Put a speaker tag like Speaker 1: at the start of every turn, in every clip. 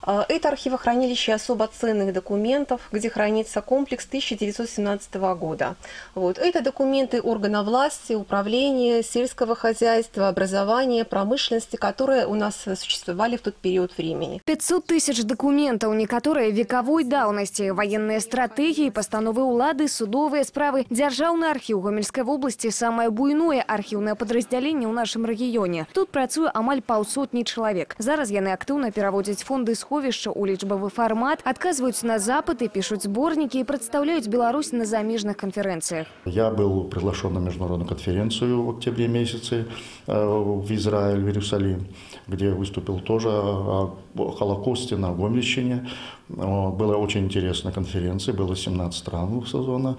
Speaker 1: Это архивохранилище особо ценных документов, где хранится комплекс 1917 года. Это документы органов власти, управления, сельского хозяйства, образования, промышленности, которые у нас существовали в тот период времени.
Speaker 2: 500 тысяч документов, некоторые вековой давности, военные стратегии, постановы улады, судовые справы. Державный архив Гомельской области – самое буйное архивное подразделение в нашем регионе. Тут працує амаль паўсотні человек. Зараз яны активно переводят фонды сховища у лічбовый формат, отказываются на запыты, пишут сборники и представляют Беларусь на замежных конференциях.
Speaker 3: Я был приглашен на международную конференцию в октябре месяце в Израиль, в Иерусалим, где выступил тоже о Холокосте на Гомельщине. Была очень интересная конференция, было 17 стран сезона.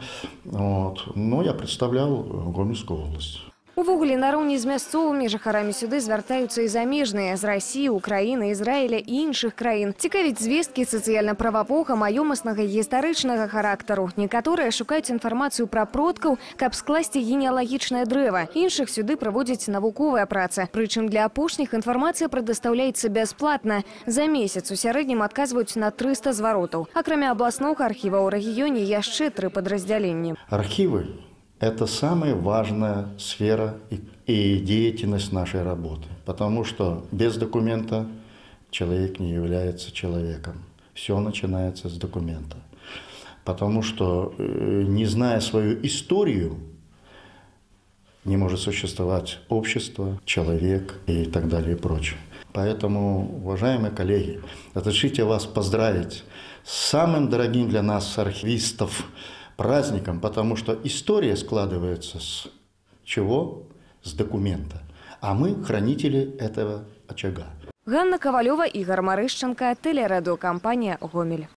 Speaker 3: Но я представлял Гомельскую область.
Speaker 2: Увогуле, наравне з мясцовымі жыхарамі сюды звяртаюцца і замежныя з России, Украины, Израиля и іншых краін. Цікавіць звесткі сацыяльна-прававога, маёмаснага і гістарычнага характару. Некаторыя шукаюць інфармацыю пра продкаў, каб скласці генеалагічнае дрэва. Іншых сюды праводзіць навуковая праца. Прычым для апошніх інфармацыя прадастаўляецца бясплатна. За месяц у сярэднім адказваюць на 300 зваротаў. Акрамя абласнога архіва ў рэгіёне яшчэ 3 падраздзяленні.
Speaker 3: Архивы – это самая важная сфера и деятельность нашей работы, потому что без документа человек не является человеком. Все начинается с документа. Потому что, не зная свою историю, не может существовать общество, человек и так далее и прочее. Поэтому, уважаемые коллеги, разрешите вас поздравить с самым дорогим для нас архивистов праздником, потому что история складывается с чего? С документа. А мы хранители этого очага.
Speaker 2: Ганна Ковалева, Игорь Марыщенко, телерадиокомпания «Гомель».